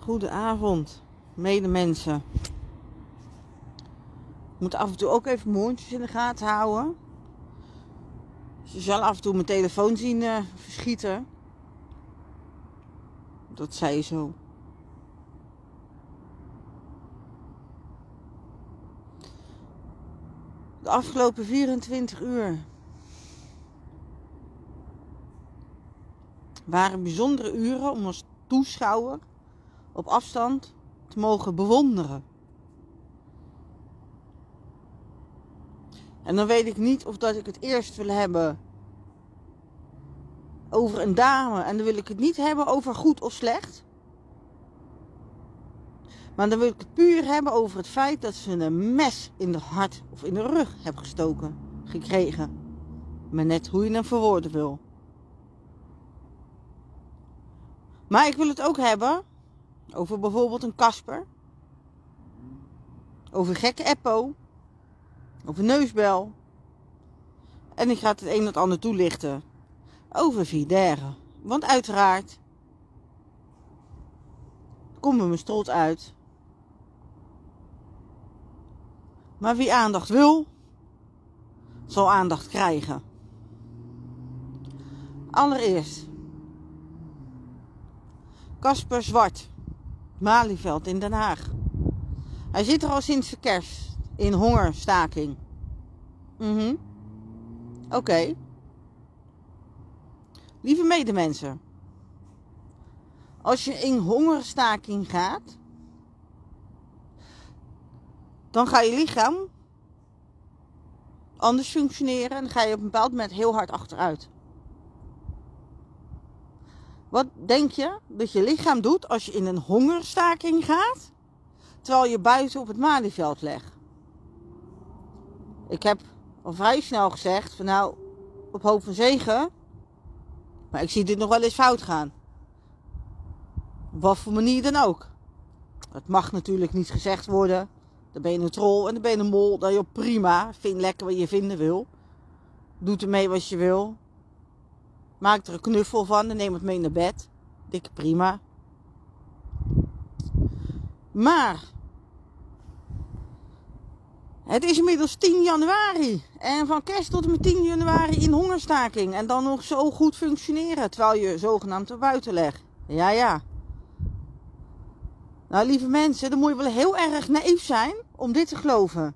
Goedenavond, medemensen. Ik moet af en toe ook even mijn hondjes in de gaten houden. Ze zal af en toe mijn telefoon zien verschieten. Dat zei zo. De afgelopen 24 uur waren bijzondere uren om als toeschouwer op afstand te mogen bewonderen. En dan weet ik niet of dat ik het eerst wil hebben over een dame. En dan wil ik het niet hebben over goed of slecht. Maar dan wil ik het puur hebben over het feit dat ze een mes in de hart of in de rug hebben gekregen. Maar net hoe je hem verwoorden wil. Maar ik wil het ook hebben over bijvoorbeeld een Casper. Over gekke Eppo. Over neusbel. En ik ga het een en het ander toelichten over Videre. Want uiteraard komt er mijn strot uit. Maar wie aandacht wil, zal aandacht krijgen. Allereerst Casper Zwart, Malieveld in Den Haag. Hij zit er al sinds de kerst in hongerstaking. Oké. Lieve medemensen, als je in hongerstaking gaat, dan ga je lichaam anders functioneren en dan ga je op een bepaald moment heel hard achteruit. Wat denk je dat je lichaam doet als je in een hongerstaking gaat, terwijl je buiten op het Malieveld legt? Ik heb al vrij snel gezegd van nou, op hoop van zegen, maar ik zie dit nog wel eens fout gaan. Op wat voor manier dan ook. Het mag natuurlijk niet gezegd worden. Dan ben je een troll en dan ben je een mol. Dan joh, prima. Vind lekker wat je vinden wil. Doe ermee wat je wil. Maak er een knuffel van en neem het mee naar bed. Dikke prima. Maar het is inmiddels 10 januari. En van kerst tot en met 10 januari in hongerstaking. En dan nog zo goed functioneren. Terwijl je zogenaamd er buiten legt. Ja. Nou lieve mensen, dan moet je wel heel erg naïef zijn om dit te geloven.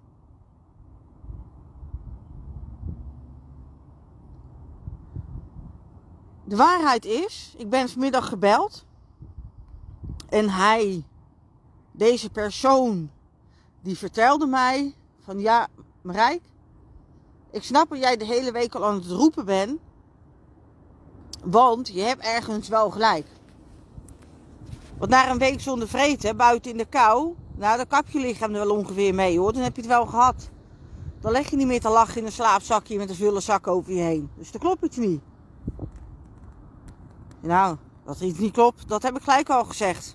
De waarheid is, ik ben vanmiddag gebeld. En deze persoon, die vertelde mij van ja, Marijke, ik snap dat jij de hele week al aan het roepen bent. Want je hebt ergens wel gelijk. Want na een week zonder vreten, buiten in de kou, nou dan kap je lichaam er wel ongeveer mee hoor. Dan heb je het wel gehad. Dan leg je niet meer te lachen in een slaapzakje met een vullen zak over je heen. Dus dat klopt het niet. Nou, dat er iets niet klopt, dat heb ik gelijk al gezegd.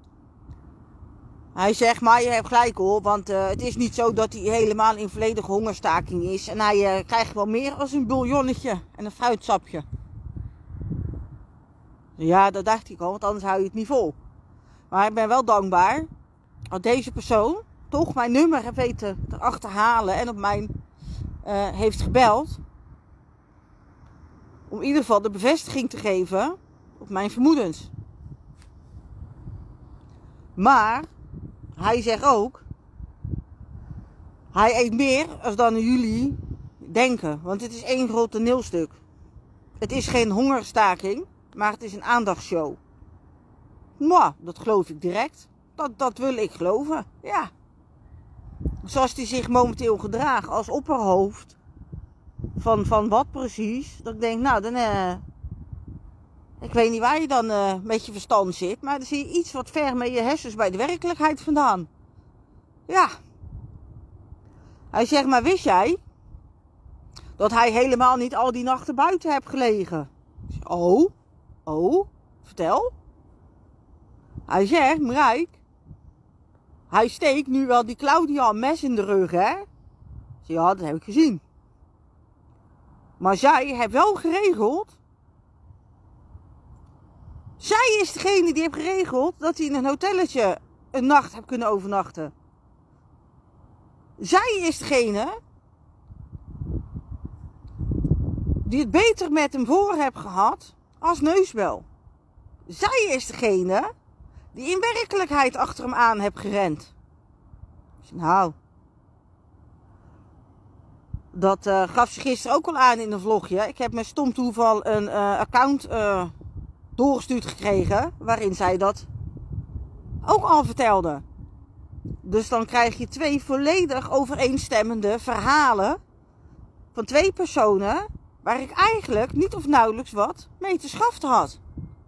Hij zegt, maar je hebt gelijk hoor, want het is niet zo dat hij helemaal in volledige hongerstaking is. En hij krijgt wel meer als een bouillonnetje en een fruitsapje. Ja, dat dacht ik al, want anders hou je het niet vol. Maar ik ben wel dankbaar dat deze persoon toch mijn nummer heeft weten te achterhalen en op mij heeft gebeld. Om in ieder geval de bevestiging te geven op mijn vermoedens. Maar hij zegt ook, hij eet meer als dan jullie denken. Want het is één groot toneelstuk. Het is geen hongerstaking, maar het is een aandachtshow. Maar dat geloof ik direct. Dat wil ik geloven, ja. Zoals hij zich momenteel gedraagt als opperhoofd. Van wat precies? Dat ik denk, nou dan... ik weet niet waar je dan met je verstand zit. Maar dan zie je iets wat ver met je hersens bij de werkelijkheid vandaan. Ja. Hij zegt, maar wist jij dat hij helemaal niet al die nachten buiten heeft gelegen? Oh, vertel. Hij zegt, Marijke, hij steekt nu wel die Claudia een mes in de rug, hè? Ja, dat heb ik gezien. Maar zij heeft wel geregeld Zij is degene die heeft geregeld dat hij in een hotelletje een nacht heeft kunnen overnachten. Zij is degene die het beter met hem voor heeft gehad als Neusbel. Zij is degene die in werkelijkheid achter hem aan heeft gerend. Nou, dat gaf ze gisteren ook al aan in een vlogje. Ik heb met stom toeval een account doorgestuurd gekregen waarin zij dat ook al vertelde. Dus dan krijg je 2 volledig overeenstemmende verhalen van 2 personen waar ik eigenlijk niet of nauwelijks wat mee te schaften had.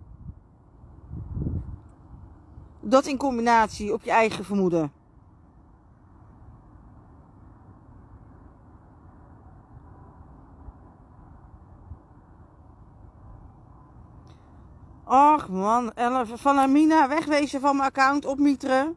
Dat in combinatie op je eigen vermoeden. Och man, van Amina, wegwezen van mijn account, opmieteren.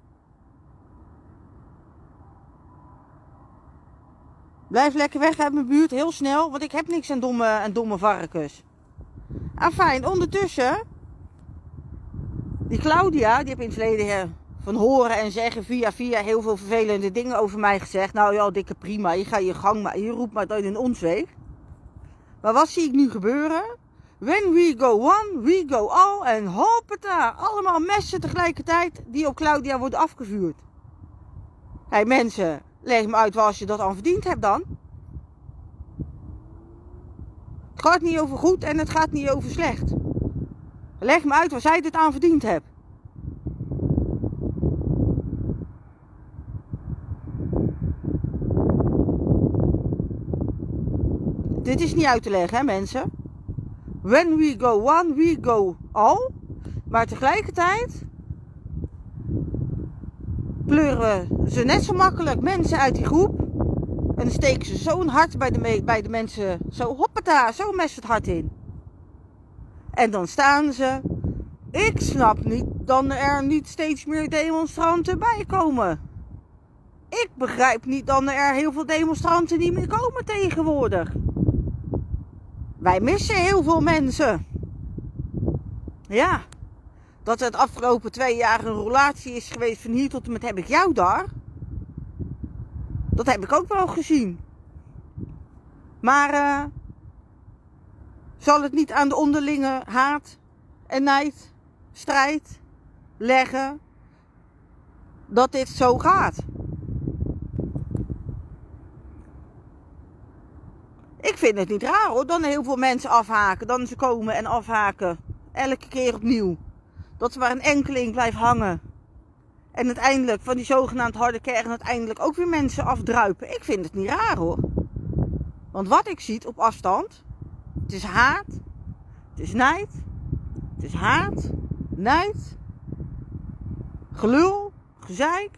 Blijf lekker weg uit mijn buurt, heel snel, want ik heb niks aan domme varkens. Fijn, ondertussen, die Claudia, die heeft in het verleden van horen en zeggen via heel veel vervelende dingen over mij gezegd. Nou ja, dikke prima, je gaat je gang, maar je roept maar dat je in ons weegt. Maar wat zie ik nu gebeuren? When we go one, we go all. En hoppata, allemaal messen tegelijkertijd die op Claudia worden afgevuurd. Hé mensen, leg me uit waar je dat aan verdiend hebt dan. Het gaat niet over goed en het gaat niet over slecht. Leg me uit waar zij dit aan verdiend hebt. Dit is niet uit te leggen, hè mensen. When we go one, we go all. Maar tegelijkertijd pleuren we ze net zo makkelijk mensen uit die groep. En dan steken ze zo'n hart bij de mensen. Zo hoppata, zo mes het hart in. En dan staan ze. Ik snap niet dat er niet steeds meer demonstranten bij komen. Ik begrijp niet dat er heel veel demonstranten niet meer komen tegenwoordig. Wij missen heel veel mensen. Ja, dat het afgelopen 2 jaar een relatie is geweest van hier tot en met heb ik jou daar. Dat heb ik ook wel gezien. Maar zal het niet aan de onderlinge haat en nijd, strijd leggen dat dit zo gaat? Ik vind het niet raar hoor, dan heel veel mensen afhaken, dan ze komen en afhaken. Elke keer opnieuw. Dat er maar een enkeling blijft hangen. En uiteindelijk van die zogenaamd harde kern uiteindelijk ook weer mensen afdruipen. Ik vind het niet raar hoor. Want wat ik zie op afstand, het is haat, het is nijd, het is haat, nijd, gelul, gezeik.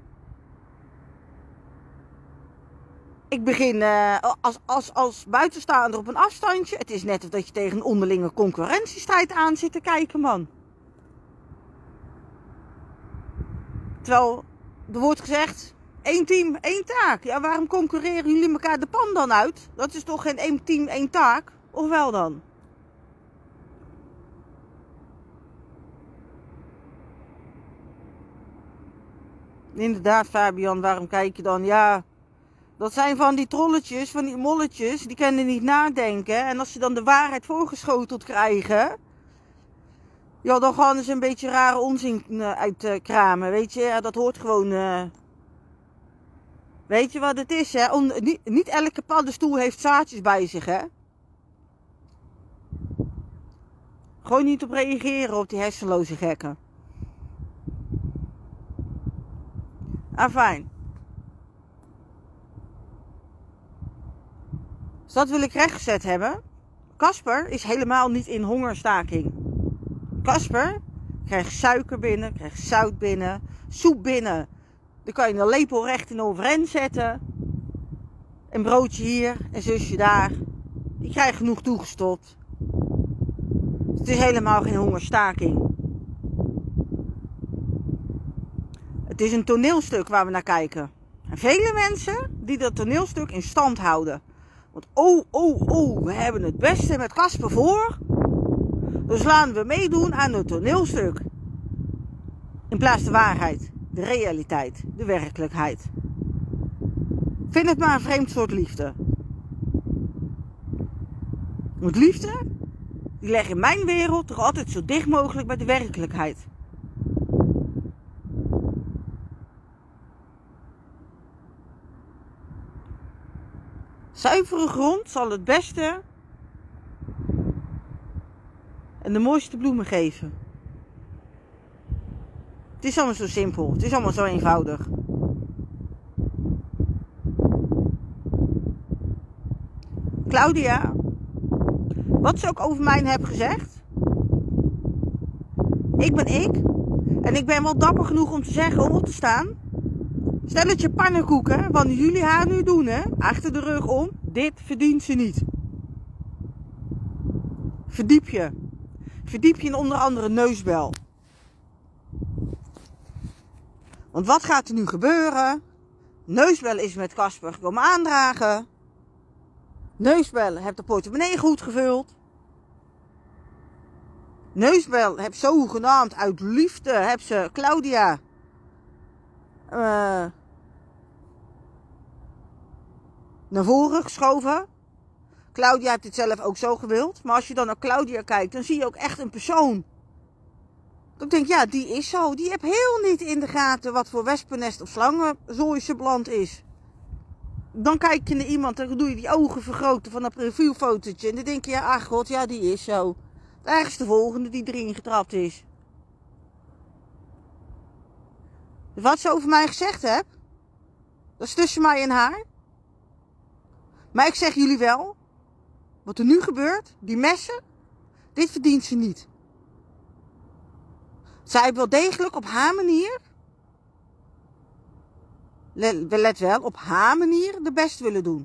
Ik begin als buitenstaander op een afstandje. Het is net of dat je tegen een onderlinge concurrentiestrijd aan zit te kijken, man. Terwijl er wordt gezegd, 1 team, 1 taak. Ja, waarom concurreren jullie elkaar de pan dan uit? Dat is toch geen 1 team, 1 taak? Of wel dan? Inderdaad, Fabian, waarom kijk je dan? Ja, dat zijn van die trolletjes, van die molletjes, die kunnen niet nadenken. En als ze dan de waarheid voorgeschoteld krijgen, ja, dan gaan ze een beetje rare onzin uitkramen, weet je. Ja, dat hoort gewoon, weet je wat het is, hè? Niet elke paddenstoel heeft zaadjes bij zich, hè. Gewoon niet op reageren op die hersenloze gekken. Fijn. Dus dat wil ik rechtgezet hebben. Casper is helemaal niet in hongerstaking. Casper krijgt suiker binnen, krijgt zout binnen, soep binnen. Dan kan je een lepel recht in overeind zetten. Een broodje hier, een zusje daar. Die krijgt genoeg toegestopt. Het is helemaal geen hongerstaking. Het is een toneelstuk waar we naar kijken. En vele mensen die dat toneelstuk in stand houden. Want we hebben het beste met Casper voor. Dus laten we meedoen aan het toneelstuk. In plaats de waarheid, de realiteit, de werkelijkheid. Vind het maar een vreemd soort liefde. Want liefde, die leg in mijn wereld toch altijd zo dicht mogelijk bij de werkelijkheid. Zuivere grond zal het beste en de mooiste bloemen geven. Het is allemaal zo simpel. Het is allemaal zo eenvoudig. Claudia, wat ze ook over mij hebt gezegd. Ik ben ik. En ik ben wel dapper genoeg om te zeggen, om op te staan. Stelletje pannenkoeken, wat jullie haar nu doen, hè, achter de rug om. Dit verdient ze niet. Verdiep je. Verdiep je in onder andere neusbel. Want wat gaat er nu gebeuren? Neusbel is met Casper komen aandragen. Neusbel heeft de portemonnee goed gevuld. Neusbel heeft zogenaamd uit liefde, heeft ze Claudia naar voren geschoven. Claudia heeft dit zelf ook zo gewild. Maar als je dan naar Claudia kijkt, dan zie je ook echt een persoon. Dan denk ik, ja, die is zo. Die heeft heel niet in de gaten wat voor wespennest of slangenzooi ze beland is. Dan kijk je naar iemand en dan doe je die ogen vergroten van dat profielfotootje. En dan denk je, ja, ach god, ja, die is zo. Ergens de volgende die erin getrapt is. Wat ze over mij gezegd heeft, dat is tussen mij en haar. Maar ik zeg jullie wel, wat er nu gebeurt, die messen, dit verdient ze niet. Zij heeft wel degelijk op haar manier, let wel, op haar manier de best willen doen.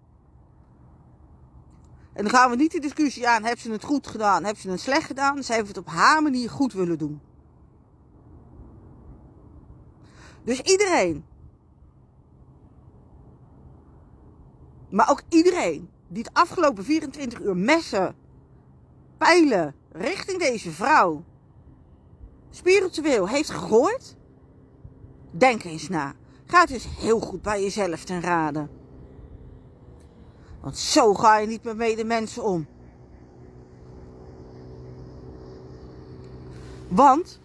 En dan gaan we niet de discussie aan, heeft ze het goed gedaan, heeft ze het slecht gedaan. Zij heeft het op haar manier goed willen doen. Dus iedereen, maar ook iedereen die het afgelopen 24 uur messen, pijlen richting deze vrouw spiritueel heeft gegooid, denk eens na. Ga het eens heel goed bij jezelf ten rade. Want zo ga je niet met medemensen om. Want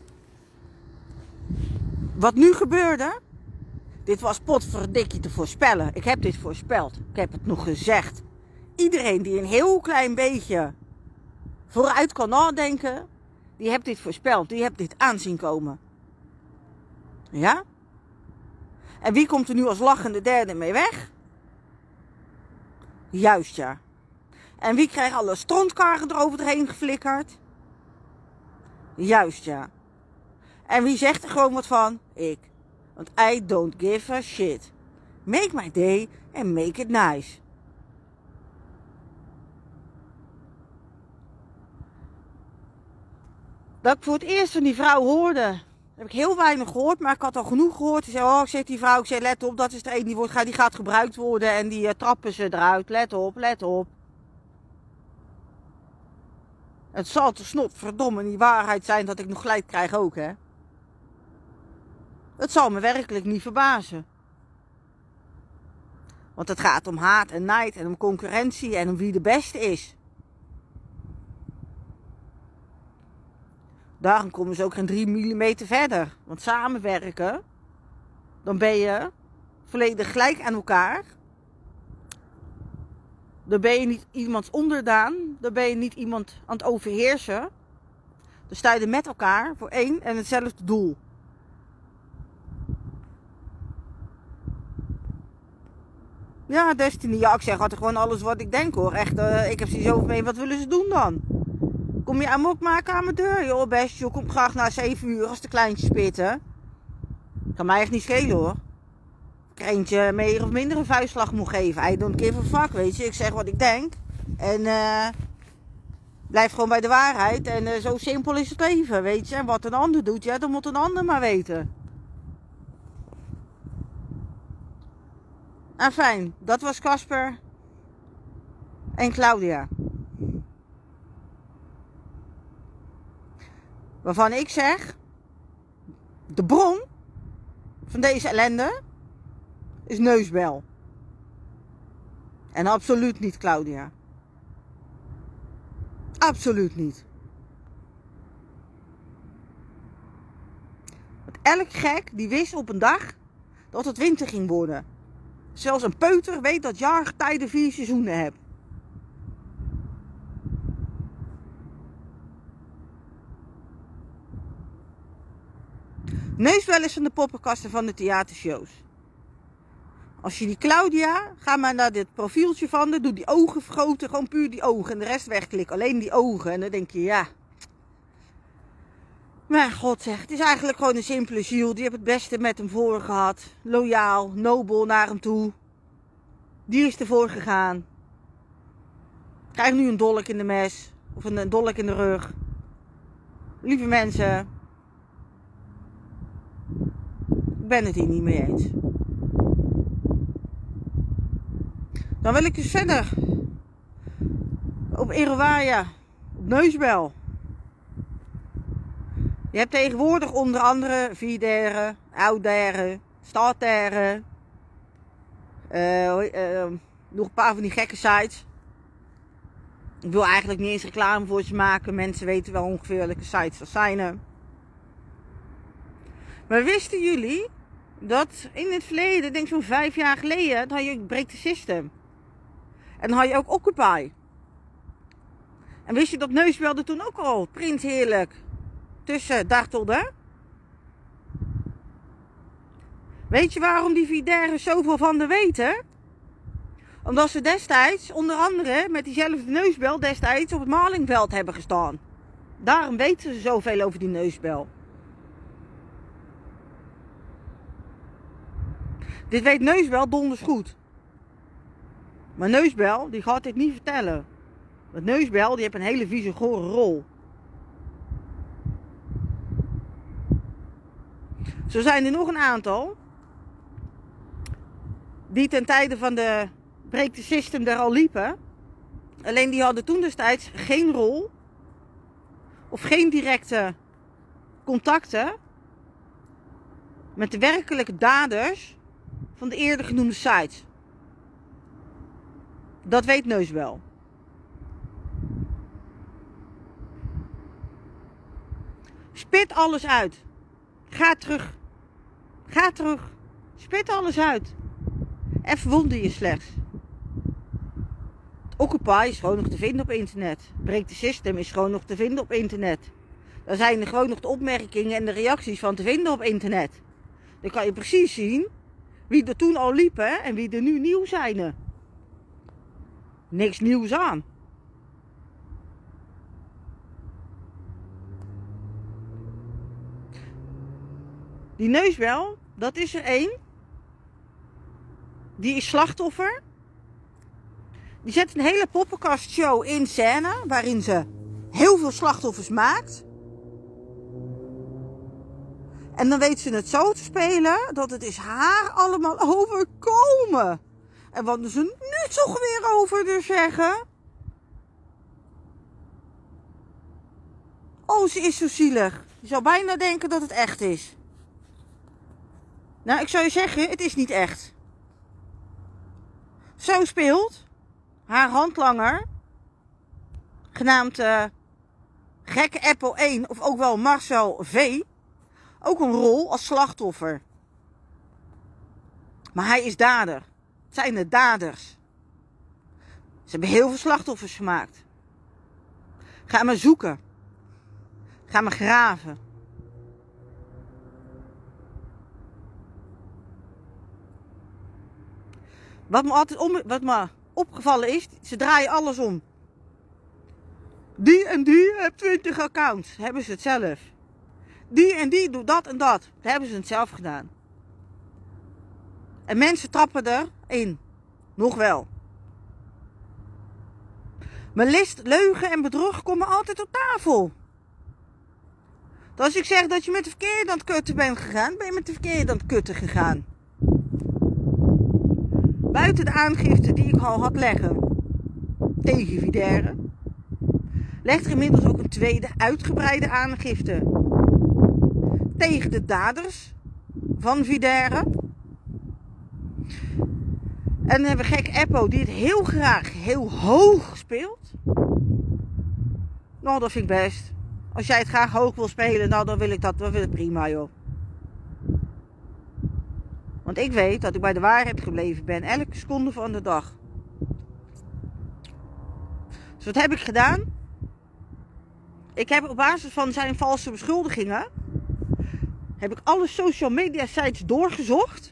wat nu gebeurde, dit was potverdikkie te voorspellen. Ik heb dit voorspeld. Ik heb het nog gezegd. Iedereen die een heel klein beetje vooruit kan nadenken, die heeft dit voorspeld. Die heeft dit aanzien komen. Ja? En wie komt er nu als lachende derde mee weg? Juist, ja. En wie krijgt alle strontkarren eroverheen geflikkerd? Juist, ja. En wie zegt er gewoon wat van? Ik. Want I don't give a shit. Make my day and make it nice. Dat ik voor het eerst van die vrouw hoorde, heb ik heel weinig gehoord, maar ik had al genoeg gehoord. Die zei, oh, ik zeg die vrouw, ik zei, let op, dat is de een die gaat gebruikt worden en die trappen ze eruit. Let op, let op. Het zal te snot verdomme niet waarheid zijn dat ik nog gelijk krijg ook, hè. Het zal me werkelijk niet verbazen. Want het gaat om haat en nijd en om concurrentie en om wie de beste is. Daarom komen ze ook geen 3 millimeter verder. Want samenwerken, dan ben je volledig gelijk aan elkaar. Dan ben je niet iemands onderdaan. Dan ben je niet iemand aan het overheersen. Dan sta je er met elkaar voor één en hetzelfde doel. Ja, Destiny. Ja, ik zeg altijd gewoon alles wat ik denk, hoor. Echt, ik heb zoiets over mee. Wat willen ze doen dan? Kom je amok maken aan mijn deur? Joh, best. Je komt graag na 7 uur als de kleintjes pitten. Kan mij echt niet schelen, hoor. Ik er eentje meer of minder een vuistslag moet geven. I don't give a fuck, weet je. Ik zeg wat ik denk. En blijf gewoon bij de waarheid. En zo simpel is het leven, weet je. En wat een ander doet, ja, dan moet een ander maar weten. En fijn, dat was Casper en Claudia. Waarvan ik zeg, de bron van deze ellende is Neusbel. En absoluut niet Claudia. Absoluut niet. Want elk gek die wist op een dag dat het winter ging worden. Zelfs een peuter weet dat jaargetijden 4 seizoenen hebben. Neusbel is van de poppenkasten van de theatershows. Als je die Claudia, ga maar naar dit profieltje van haar, doe die ogen vergroten, gewoon puur die ogen en de rest wegklik, alleen die ogen. En dan denk je, ja. Maar God zeg, het is eigenlijk gewoon een simpele ziel, die heeft het beste met hem voor gehad. Loyaal, nobel naar hem toe. Die is ervoor gegaan. Krijgt nu een dolk in de mes, of een dolk in de rug. Lieve mensen, ik ben het hier niet mee eens. Dan wil ik dus verder op Erewaya, op Neusbel. Je hebt tegenwoordig onder andere Videre, Oudere, Startere, nog een paar van die gekke sites. Ik wil eigenlijk niet eens reclame voor ze maken, mensen weten wel ongeveer welke sites dat zijn. Maar wisten jullie dat in het verleden, ik denk zo'n 5 jaar geleden, dan had je Break the System. En dan had je ook Occupy. En wist je dat Neusbel er toen ook al prins heerlijk tussen dartelde? Weet je waarom die Videre zoveel van de weten? Omdat ze destijds, onder andere met diezelfde Neusbel, destijds op het Malingveld hebben gestaan. Daarom weten ze zoveel over die Neusbel. Dit weet Neusbel donders goed. Maar Neusbel, die gaat dit niet vertellen. Want Neusbel, die heeft een hele vieze gore rol. Zo zijn er nog een aantal. Die ten tijde van de Break the System daar al liepen. Alleen die hadden toen destijds geen rol. Of geen directe contacten. Met de werkelijke daders van de eerder genoemde sites. Dat weet Neusbel. Spit alles uit. Ga terug. Ga terug. Spit alles uit. En verwonder je slechts. Occupy is gewoon nog te vinden op internet. Break the System is gewoon nog te vinden op internet. Daar zijn er gewoon nog de opmerkingen en de reacties van te vinden op internet. Dan kan je precies zien wie er toen al liepen en wie er nu nieuw zijn. Niks nieuws aan. Die Neusbel, dat is er één. Die is slachtoffer. Die zet een hele poppenkastshow in scène, waarin ze heel veel slachtoffers maakt. En dan weet ze het zo te spelen, dat het is haar allemaal overkomen. En wat ze nu toch weer over te zeggen. Oh, ze is zo zielig. Je zou bijna denken dat het echt is. Nou, ik zou je zeggen, het is niet echt. Zo speelt haar handlanger, genaamd Gekke Apple 1, of ook wel Marcel V, ook een rol als slachtoffer. Maar hij is dader. Het zijn de daders. Ze hebben heel veel slachtoffers gemaakt. Ga maar zoeken. Ga maar graven. Wat me opgevallen is, ze draaien alles om. Die en die heeft 20 accounts. Hebben ze het zelf. Die en die doet dat en dat. Hebben ze het zelf gedaan. En mensen trappen erin. Nog wel. Maar list, leugen en bedrog komen altijd op tafel. Dus als ik zeg dat je met de verkeerde aan het kutten bent gegaan, ben je met de verkeerde aan het kutten gegaan. Buiten de aangifte die ik al had leggen tegen Videre, legt er inmiddels ook een tweede uitgebreide aangifte tegen de daders van Vidère. En dan hebben we gek Eppo die het heel graag heel hoog speelt. Nou, dat vind ik best. Als jij het graag hoog wil spelen, nou, dan wil ik dat, dan wil ik prima, joh. Want ik weet dat ik bij de waarheid gebleven ben, elke seconde van de dag. Dus wat heb ik gedaan? Ik heb op basis van zijn valse beschuldigingen, heb ik alle social media sites doorgezocht.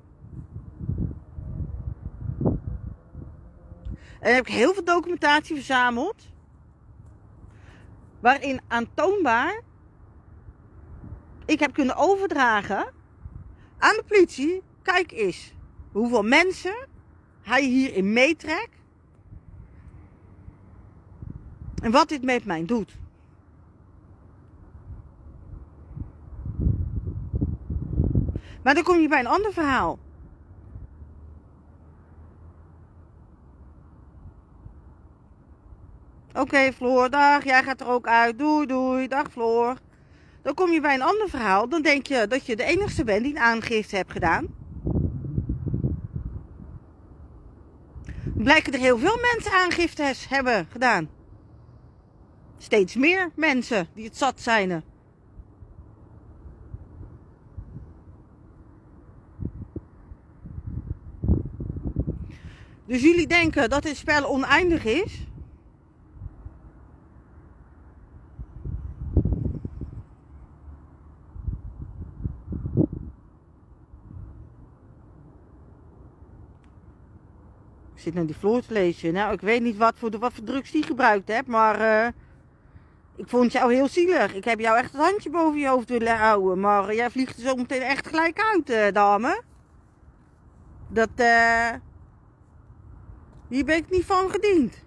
En heb ik heel veel documentatie verzameld. Waarin aantoonbaar ik heb kunnen overdragen aan de politie. Kijk eens hoeveel mensen hij hierin meetrekt. En wat dit met mij doet. Maar dan kom je bij een ander verhaal. Oké, Floor, dag, jij gaat er ook uit. Doei, doei, dag Floor. Dan kom je bij een ander verhaal. Dan denk je dat je de enigste bent die een aangifte hebt gedaan. Dan blijken er heel veel mensen aangiftes hebben gedaan. Steeds meer mensen die het zat zijn. Dus jullie denken dat dit spel oneindig is? Ik zit naar die Floor te lezen. Nou, ik weet niet wat voor drugs die gebruikt hebt, maar ik vond jou heel zielig. Ik heb jou echt het handje boven je hoofd willen houden, maar jij vliegt er zo meteen echt gelijk uit, dame. Hier ben ik niet van gediend.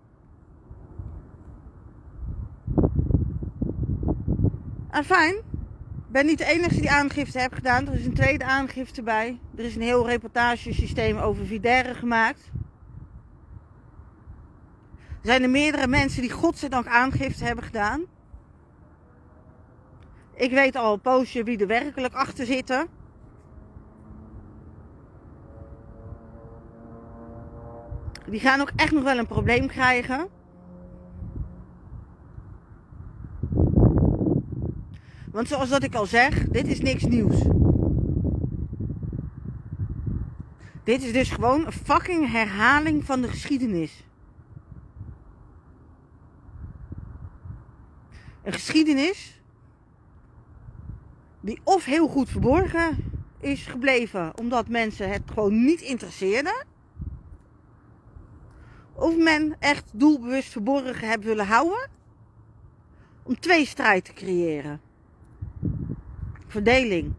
Fijn. Ik ben niet de enige die aangifte heeft gedaan. Er is een tweede aangifte bij. Er is een heel reportagesysteem over Vidère gemaakt. Er zijn er meerdere mensen die godzijdank aangifte hebben gedaan. Ik weet al een poosje wie er werkelijk achter zitten. Die gaan ook echt nog wel een probleem krijgen. Want zoals dat ik al zeg, dit is niks nieuws. Dit is dus gewoon een fucking herhaling van de geschiedenis. Een geschiedenis die of heel goed verborgen is gebleven omdat mensen het gewoon niet interesseerden. Of men echt doelbewust verborgen heeft willen houden om tweestrijd te creëren. Verdeling.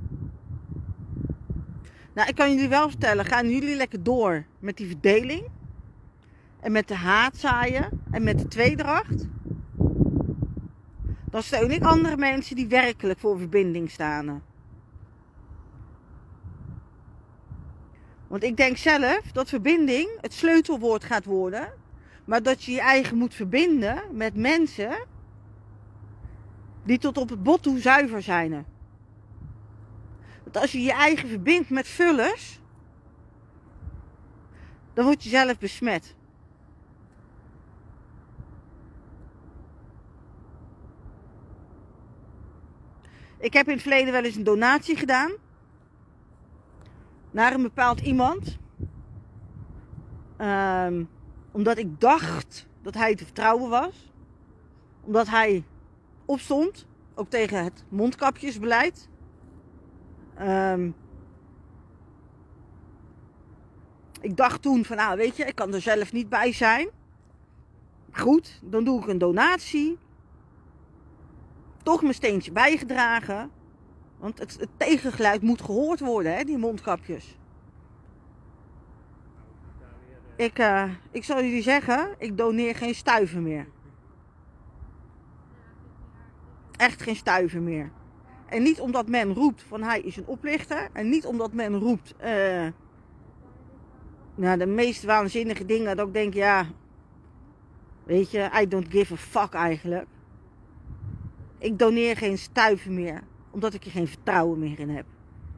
Nou, ik kan jullie wel vertellen, gaan jullie lekker door met die verdeling en met de haatzaaien en met de tweedracht, dan steun ik andere mensen die werkelijk voor verbinding staan. Want ik denk zelf dat verbinding het sleutelwoord gaat worden, maar dat je je eigen moet verbinden met mensen die tot op het bot toe zuiver zijn. Want als je je eigen verbindt met vullers, dan word je zelf besmet. Ik heb in het verleden wel eens een donatie gedaan naar een bepaald iemand. Omdat ik dacht dat hij te vertrouwen was. Omdat hij opstond, ook tegen het mondkapjesbeleid. Ik dacht toen van, nou weet je, ik kan er zelf niet bij zijn. Goed, dan doe ik een donatie. Toch mijn steentje bijgedragen. Want het tegengeluid moet gehoord worden, hè, die mondkapjes. Ik zal jullie zeggen, ik doneer geen stuiver meer. Echt geen stuiver meer. En niet omdat men roept van hij is een oplichter. En niet omdat men roept nou, de meest waanzinnige dingen. Dat ik denk, ja, Weet je, I don't give a fuck eigenlijk. Ik doneer geen stuiver meer, omdat ik er geen vertrouwen meer in heb.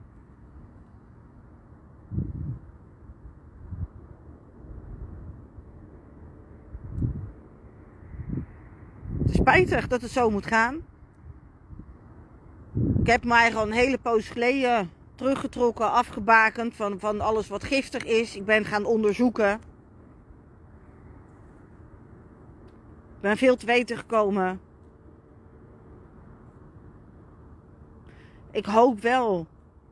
Het is spijtig dat het zo moet gaan. Ik heb mij al een hele poos geleden teruggetrokken, afgebakend van alles wat giftig is. Ik ben gaan onderzoeken. Ik ben veel te weten gekomen. Ik hoop wel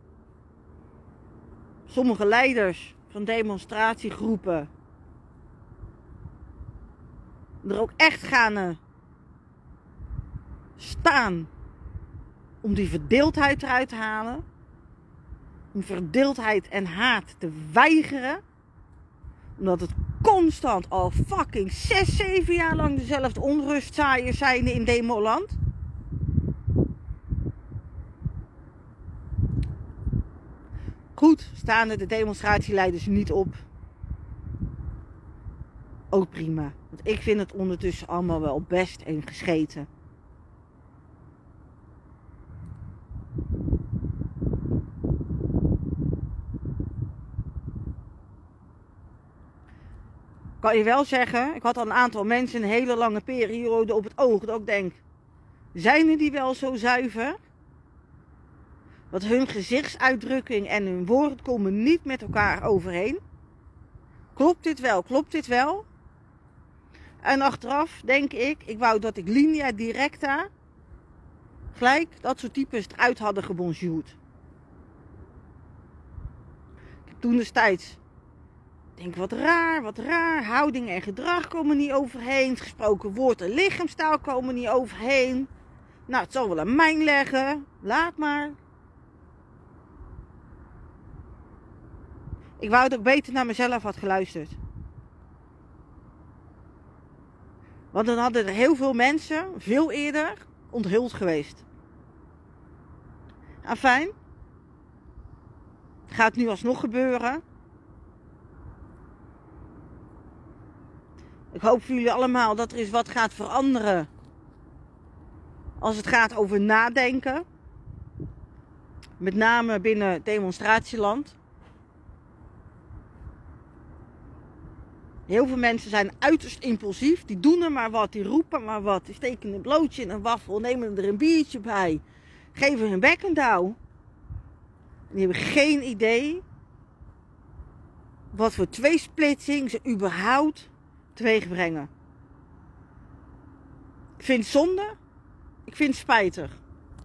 sommige leiders van demonstratiegroepen er ook echt gaan staan om die verdeeldheid eruit te halen. Om verdeeldheid en haat te weigeren. Omdat het constant al fucking 6, 7 jaar lang dezelfde onrustzaaiers zijn in Demoland. Goed, staan er de demonstratieleiders niet op. Ook prima. Want ik vind het ondertussen allemaal wel best en gescheten. Kan je wel zeggen, ik had al een aantal mensen een hele lange periode op het oog. Dat ik denk, zijn die wel zo zuiver? Want hun gezichtsuitdrukking en hun woord komen niet met elkaar overeen. Klopt dit wel? Klopt dit wel? En achteraf denk ik wou dat ik linea directa gelijk dat soort types eruit hadden gebonjourd. Ik heb toen destijds, denk wat raar, houding en gedrag komen niet overheen. Het gesproken woord en lichaamstaal komen niet overheen. Nou, het zal wel aan mij leggen, laat maar. Ik wou dat ik beter naar mezelf had geluisterd. Want dan hadden er heel veel mensen veel eerder onthuld geweest. Afijn. Gaat nu alsnog gebeuren. Ik hoop voor jullie allemaal dat er eens wat gaat veranderen. Als het gaat over nadenken. Met name binnen demonstratieland. Heel veel mensen zijn uiterst impulsief. Die doen er maar wat, die roepen maar wat. Die steken een blootje in een wafel, nemen er een biertje bij. Geven hun bek een douw. En die hebben geen idee wat voor tweesplitsing ze überhaupt teweeg brengen. Ik vind het zonde. Ik vind het spijtig.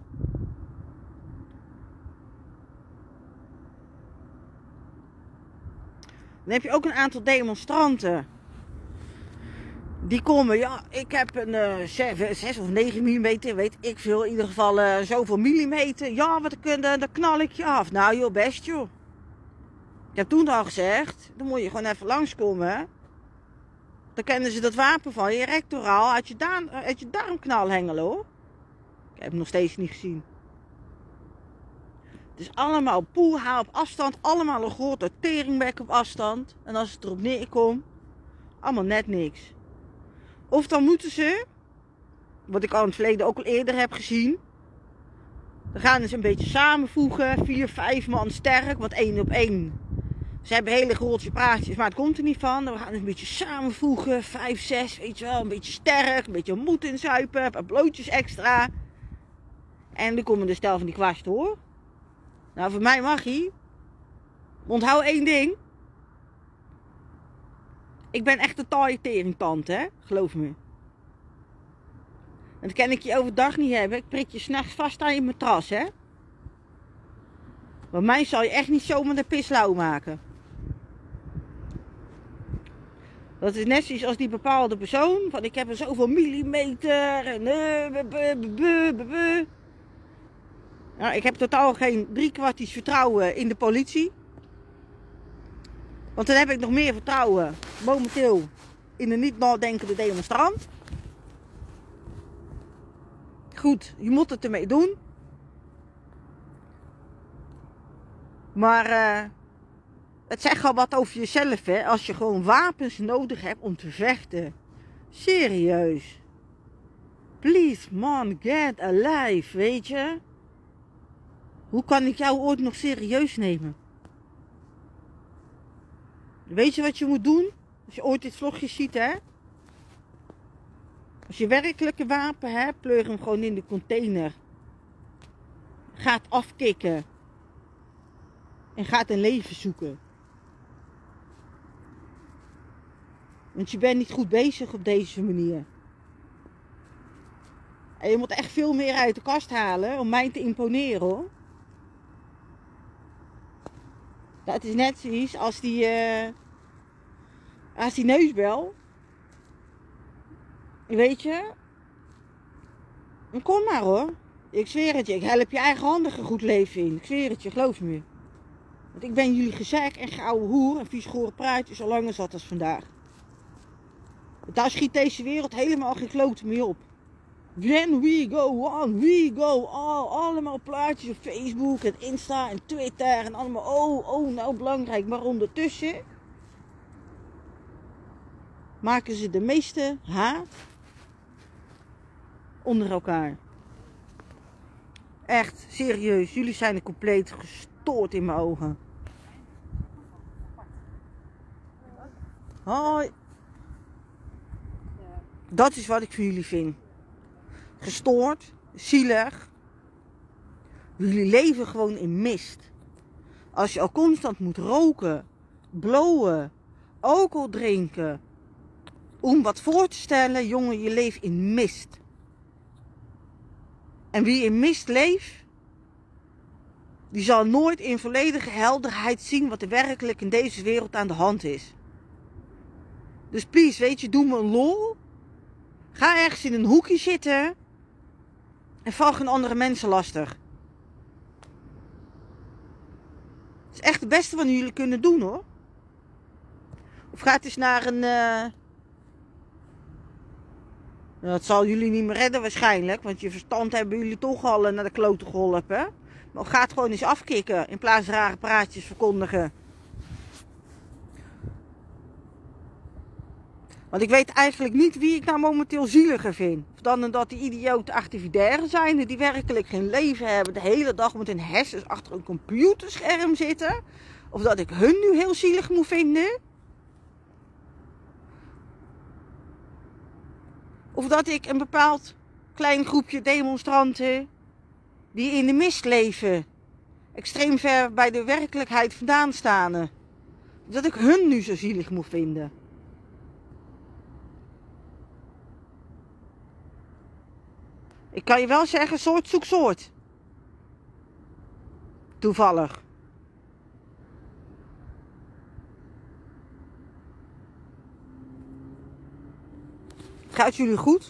Dan heb je ook een aantal demonstranten. Die komen, ja, ik heb een 6 of 9 millimeter, weet ik veel. In ieder geval zoveel millimeter. Ja, wat kunnen, dan knal ik je af. Nou joh, best joh. Ik heb toen al gezegd, dan moet je gewoon even langskomen. Dan kennen ze dat wapen van je rectoraal uit je darmknal hengelen hoor. Ik heb het nog steeds niet gezien. Het is allemaal poelhaal op afstand. Allemaal een grote teringbek op afstand. En als het erop neerkomt, allemaal net niks. Of dan moeten ze, wat ik al in het verleden ook al eerder heb gezien. Dan gaan ze een beetje samenvoegen. 4, 5 man sterk, want 1 op 1. Ze hebben hele grote praatjes, maar het komt er niet van. Dan gaan ze een beetje samenvoegen. 5, 6, weet je wel. Een beetje sterk, een beetje moed inzuipen. Een paar blootjes extra. En dan komen de stel van die kwasten hoor. Nou, voor mij mag hij. Onthoud 1 ding. Ik ben echt een taaie teringtand, hè. Geloof me. En dat kan ik je overdag niet hebben. Ik prik je 's nachts vast aan je matras, hè. Want mij zal je echt niet zomaar de pis lauw maken. Dat is net zoiets als die bepaalde persoon. Van ik heb er zoveel millimeter. En nou, ik heb totaal geen 3/4 vertrouwen in de politie. Want dan heb ik nog meer vertrouwen momenteel in een niet nadenkende demonstrant. Goed, je moet het ermee doen. Maar het zegt al wat over jezelf, hè. Als je gewoon wapens nodig hebt om te vechten. Serieus. Please man, get alive, weet je. Hoe kan ik jou ooit nog serieus nemen? Weet je wat je moet doen? Als je ooit dit vlogje ziet, hè? Als je werkelijk een wapen hebt, pleur hem gewoon in de container. Gaat afkicken. En gaat een leven zoeken. Want je bent niet goed bezig op deze manier. En je moet echt veel meer uit de kast halen om mij te imponeren, hoor. Dat is net zoiets als die neusbel. Weet je? En kom maar hoor. Ik zweer het je. Ik help je eigenhandig een goed leven in. Ik zweer het je, geloof me. Want ik ben jullie gezek en gouden hoer en vies gore praatje zo lang als dat als vandaag. Want daar schiet deze wereld helemaal geen klote mee op. When we go on, we go all. Allemaal plaatjes op Facebook en Insta en Twitter en allemaal nou belangrijk. Maar ondertussen maken ze de meeste haat onder elkaar. Echt, serieus, jullie zijn er compleet gestoord in mijn ogen. Hoi. Dat is wat ik van jullie vind. Gestoord, zielig. Jullie leven gewoon in mist. Als je al constant moet roken, blowen, alcohol drinken. Om wat voor te stellen, jongen, je leeft in mist. En wie in mist leeft, die zal nooit in volledige helderheid zien wat er werkelijk in deze wereld aan de hand is. Dus please, weet je, doe me een lol. Ga ergens in een hoekje zitten en val geen andere mensen lastig. Dat is echt het beste wat jullie kunnen doen, hoor. Of ga eens naar een... Dat zal jullie niet meer redden waarschijnlijk, want je verstand hebben jullie toch al naar de klote geholpen. Maar ga het gewoon eens afkicken in plaats van rare praatjes verkondigen. Want ik weet eigenlijk niet wie ik nou momenteel zieliger vind. Of dan dat die idiote activitairen zijn die werkelijk geen leven hebben, de hele dag met hun hersens achter een computerscherm zitten. Of dat ik hun nu heel zielig moet vinden. Of dat ik een bepaald klein groepje demonstranten die in de mist leven, extreem ver bij de werkelijkheid vandaan staan, dat ik hun nu zo zielig moet vinden. Ik kan je wel zeggen, soort zoekt soort. Toevallig. Gaat jullie goed?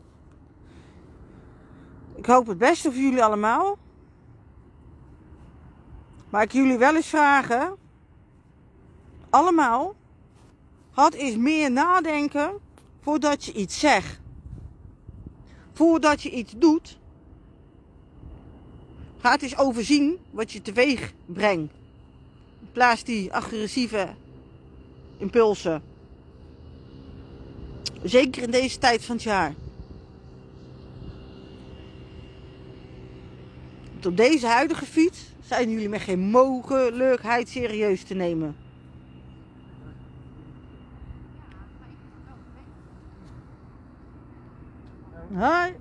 Ik hoop het beste voor jullie allemaal. Maar ik jullie wel eens vragen. Allemaal. Had eens meer nadenken voordat je iets zegt. Voordat je iets doet. Ga het eens overzien wat je teweeg brengt. In plaats die agressieve impulsen. Zeker in deze tijd van het jaar. Want op deze huidige fiets zijn jullie met geen mogelijkheid serieus te nemen. Hoi.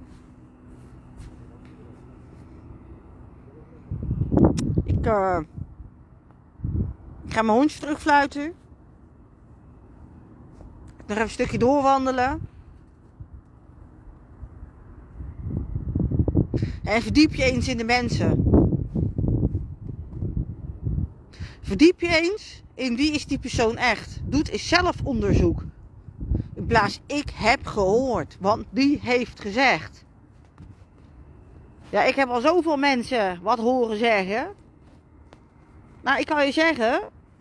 Ik ga mijn hondje terugfluiten. Nog even een stukje doorwandelen. En verdiep je eens in de mensen. Verdiep je eens in wie is die persoon echt. Doe het eens zelf onderzoek. In plaats ik heb gehoord, want die heeft gezegd. Ja, ik heb al zoveel mensen wat horen zeggen. Nou, ik kan je zeggen.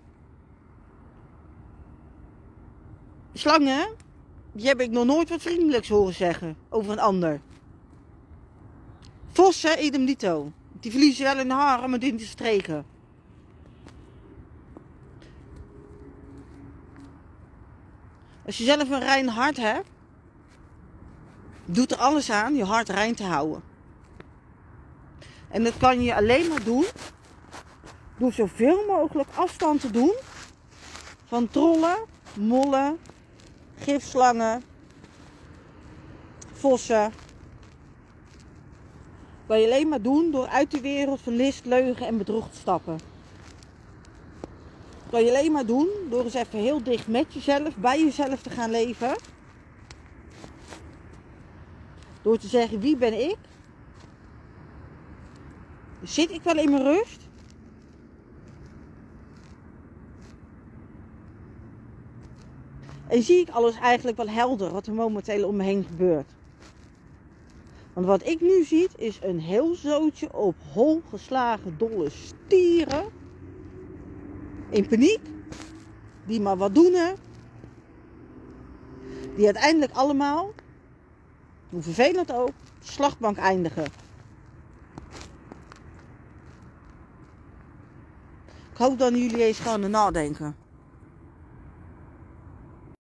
Slangen, die heb ik nog nooit wat vriendelijks horen zeggen over een ander. Vossen, idem dito. Die verliezen wel in de haren met in te streken. Als je zelf een rein hart hebt, doet er alles aan je hart rein te houden. En dat kan je alleen maar doen door zoveel mogelijk afstand te doen van trollen, mollen, gifslangen, vossen. Kan je alleen maar doen door uit de wereld van list, leugen en bedrog te stappen. Kan je alleen maar doen door eens even heel dicht met jezelf, bij jezelf te gaan leven. Door te zeggen, wie ben ik? Zit ik wel in mijn rust? En zie ik alles eigenlijk wel helder wat er momenteel om me heen gebeurt? Want wat ik nu zie is een heel zootje op hol geslagen dolle stieren. In paniek. Die maar wat doen. Die uiteindelijk allemaal, hoe vervelend ook, de slachtbank eindigen. Ik hoop dat jullie eens gaan nadenken.